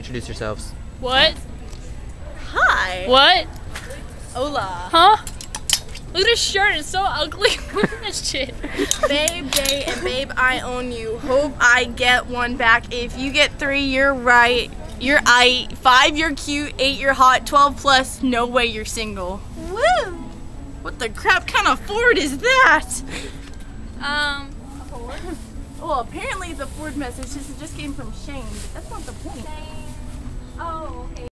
introduce yourselves. What? Hi. What? Hola. Huh? Look at his shirt, it's so ugly. Look at that shit. Babe, Day, and babe, I own you. Hope I get one back. If you get 3, you're right. You're I. 5, you're cute. 8, you're hot. 12 plus, no way you're single. Woo! What the crap kind of Ford is that? A Ford? Well, apparently it's a Ford message. This just came from Shane, but that's not the point. Oh, okay.